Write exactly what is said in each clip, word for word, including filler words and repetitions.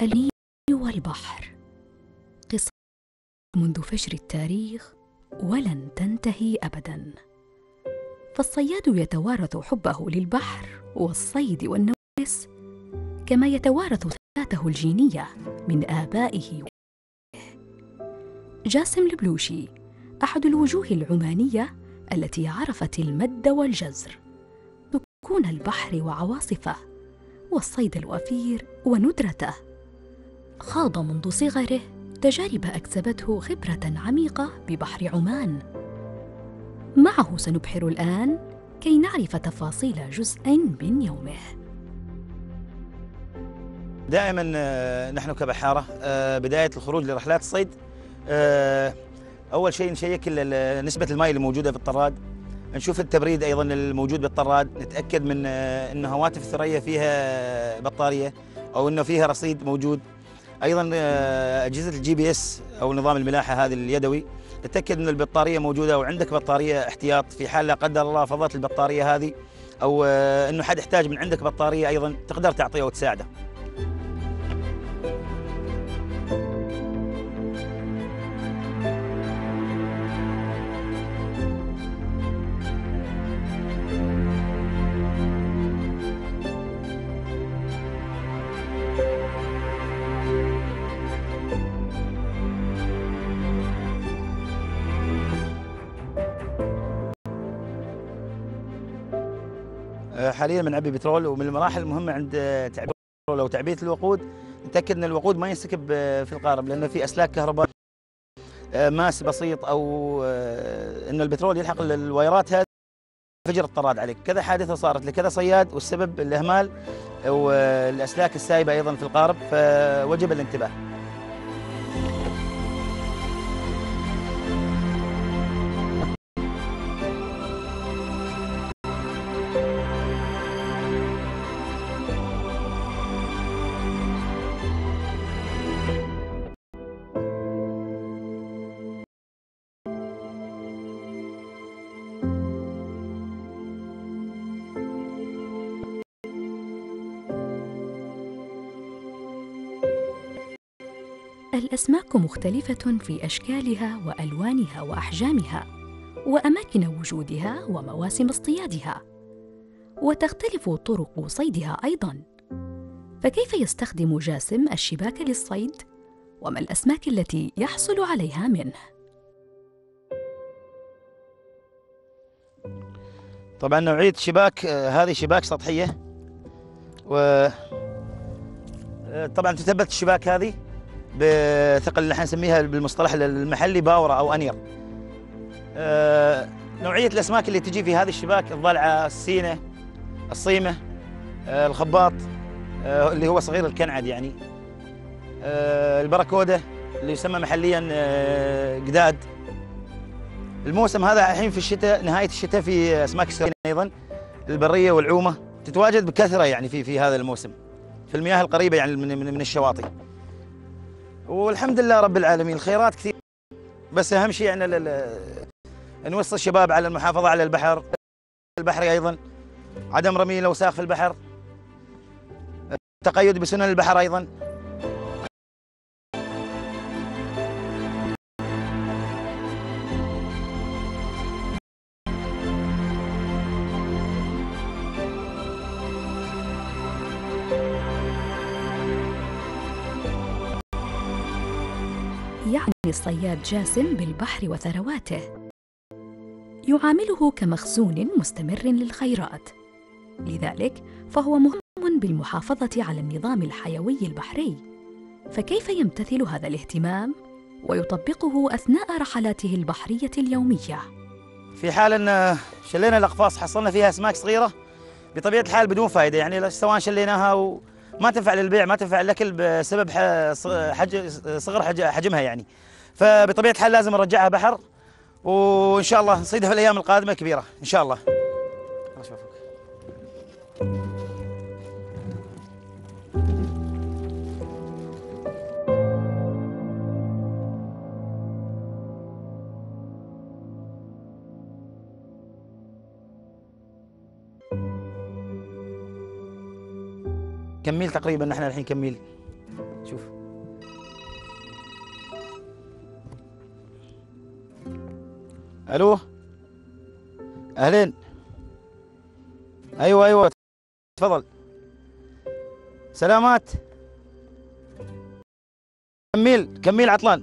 النيل والبحر قصة منذ فجر التاريخ ولن تنتهي أبداً. فالصياد يتوارث حبه للبحر والصيد والنوارس كما يتوارث ثباته الجينية من آبائه. جاسم البلوشي أحد الوجوه العمانية التي عرفت المد والجزر، سكون البحر وعواصفه، والصيد الوفير وندرته. خاض منذ صغره تجارب أكسبته خبرة عميقة ببحر عمان. معه سنبحر الآن كي نعرف تفاصيل جزء من يومه. دائما نحن كبحارة بداية الخروج لرحلات الصيد أول شيء نشيك نسبة الماء اللي موجودة في الطراد، نشوف التبريد أيضا الموجود بالطراد، نتأكد من أن هواتف الثريا فيها بطارية أو أنه فيها رصيد موجود. أيضا أجهزة الجي بي إس أو نظام الملاحة هذا اليدوي، تتأكد أن البطارية موجودة وعندك بطارية احتياط في حال لا قدر الله فضت البطارية هذه، أو أنه حد احتاج من عندك بطارية أيضا تقدر تعطيه وتساعده. حاليا بنعبي بترول، ومن المراحل المهمه عند تعبئه البترول او تعبئه الوقود نتاكد ان الوقود ما ينسكب في القارب، لانه في اسلاك كهرباء ماس بسيط او ان البترول يلحق الوايرات هذه فجر الطراد عليك. كذا حادثه صارت لكذا صياد، والسبب الاهمال والاسلاك السايبه ايضا في القارب، فوجب الانتباه. الأسماك مختلفة في أشكالها وألوانها وأحجامها وأماكن وجودها ومواسم اصطيادها، وتختلف طرق صيدها أيضاً. فكيف يستخدم جاسم الشباك للصيد؟ وما الأسماك التي يحصل عليها منه؟ طبعاً نوعية الشباك هذه شباك سطحية، و طبعاً تثبت الشباك هذه بثقل اللي حنسميها بالمصطلح المحلي باورة أو أنير. أه نوعية الأسماك اللي تجي في هذه الشباك الضلعة، السينة، الصيمة، أه الخباط أه اللي هو صغير الكنعد يعني، أه البركودة اللي يسمى محليا أه قداد. الموسم هذا الحين في الشتاء، نهاية الشتاء، في أسماك السرينة أيضا البرية والعومة تتواجد بكثرة يعني في في هذا الموسم في المياه القريبة يعني من من, من الشواطئ. والحمد لله رب العالمين الخيرات كثير، بس أهم شيء يعني نوصي الشباب على المحافظة على البحر البحري أيضا، عدم رمي الأوساخ في البحر، التقيد بسنن البحر أيضا. يعني الصياد جاسم بالبحر وثرواته يعامله كمخزون مستمر للخيرات، لذلك فهو مهم بالمحافظة على النظام الحيوي البحري. فكيف يمتثل هذا الاهتمام ويطبقه أثناء رحلاته البحرية اليومية؟ في حال أن شلينا الأقفاص حصلنا فيها أسماك صغيرة بطبيعة الحال بدون فائدة، يعني سواء شليناها وما تنفع للبيع ما تنفع للأكل بسبب حج... صغر حج... حجمها يعني، فبطبيعة الحال لازم نرجعها بحر، وإن شاء الله نصيدها في الأيام القادمة كبيرة إن شاء الله. كميل تقريبا، نحن الحين كميل. شوف الو، اهلين. ايوه ايوه تفضل. سلامات. كميل كميل عطلان.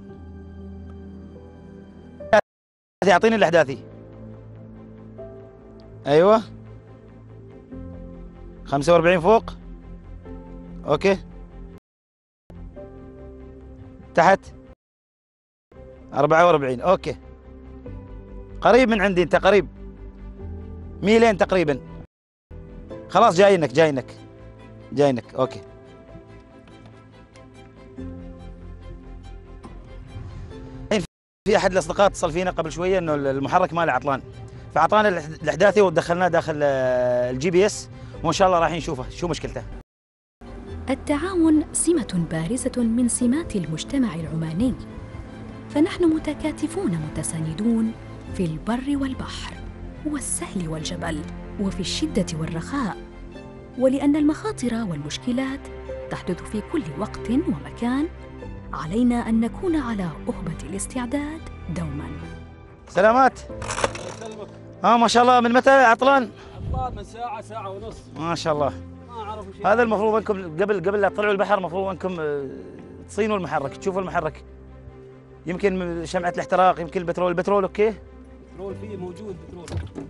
اعطيني الاحداثي. ايوه خمسة وأربعين فوق. اوكي تحت أربعة وأربعين. اوكي قريب من عندي، انت قريب ميلين تقريبا. خلاص جايينك جايينك جايينك. اوكي في احد الاصدقاء اتصل فينا قبل شويه انه المحرك ماله عطلان، فاعطانا الاحداثي ودخلناه داخل الجي بي اس، وان شاء الله راح نشوفه شو مشكلته. التعاون سمة بارزة من سمات المجتمع العماني، فنحن متكاتفون متساندون في البر والبحر والسهل والجبل وفي الشدة والرخاء، ولأن المخاطر والمشكلات تحدث في كل وقت ومكان، علينا أن نكون على أهبة الاستعداد دوما. سلامات. اه ما شاء الله، من متى عطلان؟ عطلان من ساعة ساعة ونص. ما شاء الله. ما عرفوا شيء. هذا المفروض انكم قبل قبل لا تطلعوا البحر المفروض انكم تصينوا المحرك، تشوفوا المحرك. يمكن شمعة الاحتراق، يمكن البترول. البترول اوكي؟ بترول فيه موجود بترول.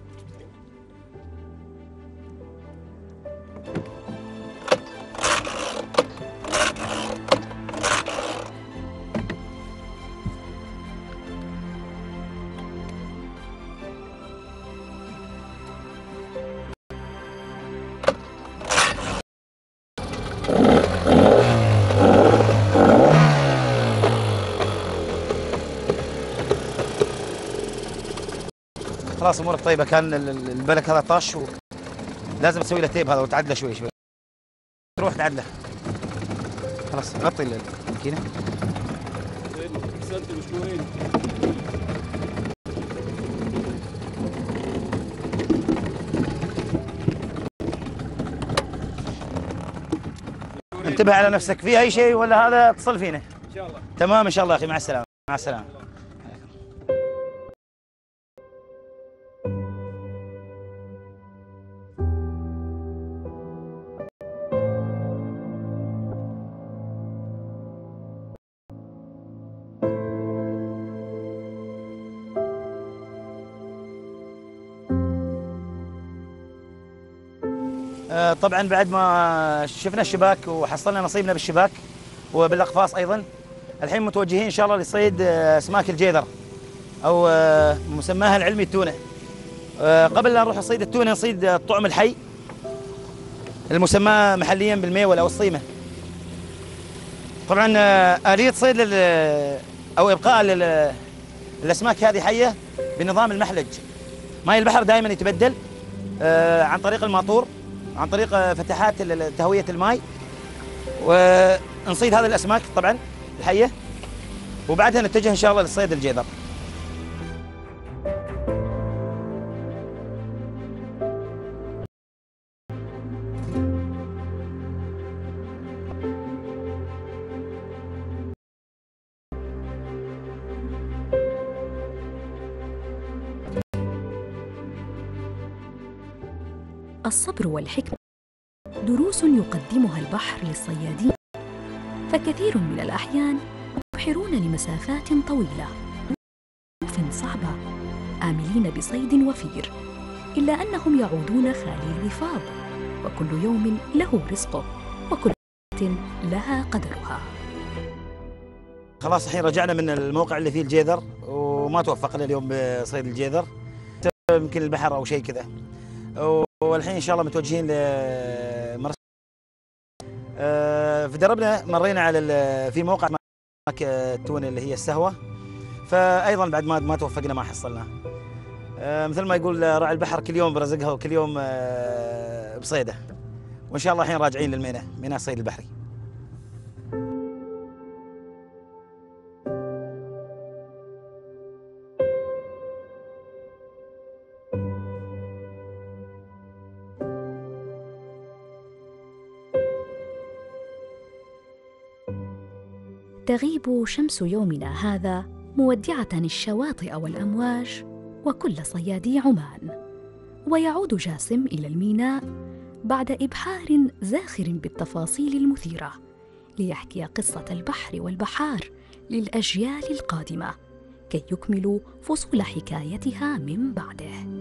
خلاص امورك طيبه. كان البلك هذا طاش ولازم تسوي له تيب هذا وتعدله شوي شوي. تروح تعدله. خلاص غطي الماكينه. احسنت شوي. انتبه على نفسك، في اي شيء ولا هذا اتصل فينا. ان شاء الله. تمام ان شاء الله اخي، مع السلامه. مع السلامه. طبعا بعد ما شفنا الشباك وحصلنا نصيبنا بالشباك وبالاقفاص ايضا، الحين متوجهين ان شاء الله لصيد اسماك الجيذر او مسماها العلمي التونه. قبل لا نروح نصيد التونه نصيد الطعم الحي المسمى محليا بالميول او الصيمه. طبعا اليه صيد او ابقاء الاسماك هذه حيه بنظام المحلج. ماء البحر دائما يتبدل عن طريق الماطور، عن طريق فتحات تهوية الماء، ونصيد هذه الأسماك طبعا الحية، وبعدها نتجه إن شاء الله للصيد الجيذر. الصبر والحكمة دروس يقدمها البحر للصيادين، فكثير من الأحيان يبحرون لمسافات طويلة ظروف صعبة آملين بصيد وفير، إلا أنهم يعودون خالي الرفاض، وكل يوم له رزقه وكل وقت لها قدرها. خلاص الحين رجعنا من الموقع اللي فيه الجيذر وما توفقنا اليوم بصيد الجيذر، يمكن البحر أو شيء كذا، والحين ان شاء الله متوجهين لمرسى. في دربنا مرينا على في موقع التونه اللي هي السهوه، فايضا بعد ما ما توفقنا ما حصلناه. مثل ما يقول راعي البحر كل يوم برزقها وكل يوم بصيده، وان شاء الله الحين راجعين للميناء، ميناء الصيد البحري. تغيب شمس يومنا هذا مودعة الشواطئ والأمواج وكل صيادي عمان. ويعود جاسم إلى الميناء بعد إبحار زاخر بالتفاصيل المثيرة ليحكي قصة البحر والبحار للأجيال القادمة كي يكملوا فصول حكايتها من بعده.